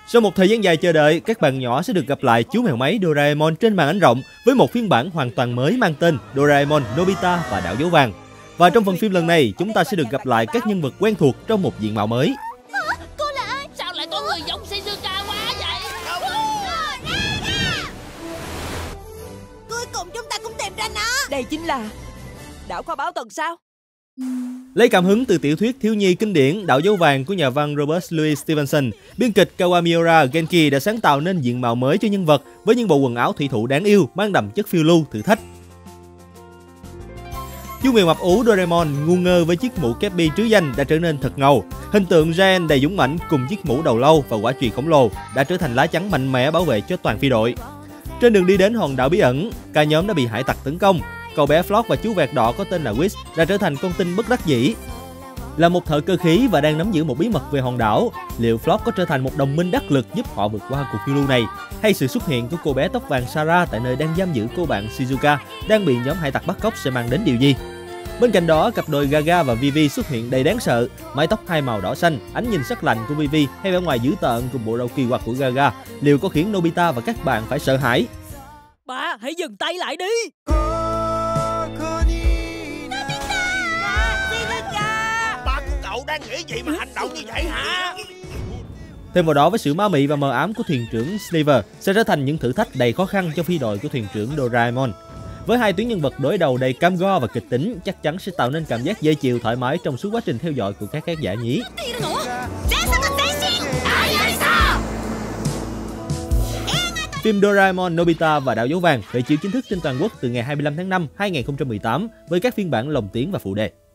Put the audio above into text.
Sau một thời gian dài chờ đợi, các bạn nhỏ sẽ được gặp lại chú mèo máy Doraemon trên màn ảnh rộng với một phiên bản hoàn toàn mới mang tên Doraemon, Nobita và Đảo Dấu Vàng. Và trong phần phim lần này, chúng ta sẽ được gặp lại các nhân vật quen thuộc trong một diện mạo mới. Cô là ai? Sao lại có người giống Shizuka quá vậy? Cuối cùng chúng ta cũng tìm ra nó. Đây chính là đảo kho báu tuần sao? Lấy cảm hứng từ tiểu thuyết thiếu nhi kinh điển Đảo Dấu Vàng của nhà văn Robert Louis Stevenson, biên kịch Kawamiura Genki đã sáng tạo nên diện mạo mới cho nhân vật với những bộ quần áo thủy thủ đáng yêu mang đậm chất phiêu lưu, thử thách. Chú mèo mập ú Doraemon ngu ngơ với chiếc mũ kép bi trứ danh đã trở nên thật ngầu. Hình tượng Giant đầy dũng mãnh cùng chiếc mũ đầu lâu và quả chùy khổng lồ đã trở thành lá chắn mạnh mẽ bảo vệ cho toàn phi đội. Trên đường đi đến hòn đảo bí ẩn, cả nhóm đã bị hải tặc tấn công. Cậu bé Flock và chú vẹt đỏ có tên là Whis đã trở thành con tin bất đắc dĩ. Là một thợ cơ khí và đang nắm giữ một bí mật về hòn đảo, liệu Flock có trở thành một đồng minh đắc lực giúp họ vượt qua cuộc phiêu lưu này, hay sự xuất hiện của cô bé tóc vàng Sarah tại nơi đang giam giữ cô bạn Shizuka đang bị nhóm hải tặc bắt cóc sẽ mang đến điều gì? Bên cạnh đó, cặp đôi Gaga và Vivi xuất hiện đầy đáng sợ, mái tóc hai màu đỏ xanh, ánh nhìn sắc lạnh của Vivi hay vẻ ngoài dữ tợn cùng bộ râu kỳ quặc của Gaga, liệu có khiến Nobita và các bạn phải sợ hãi? Ba, hãy dừng tay lại đi. Ba của cậu đang nghĩ gì mà hành động như vậy hả? Thêm vào đó, với sự ma mị và mờ ám của thuyền trưởng Sliver sẽ trở thành những thử thách đầy khó khăn cho phi đội của thuyền trưởng Doraemon. Với hai tuyến nhân vật đối đầu đầy cam go và kịch tính, chắc chắn sẽ tạo nên cảm giác dễ chịu, thoải mái trong suốt quá trình theo dõi của các khán giả nhí. Phim Doraemon, Nobita và Đảo Dấu Vàng khởi chiếu chính thức trên toàn quốc từ ngày 25 tháng 5 2018 với các phiên bản lồng tiếng và phụ đề.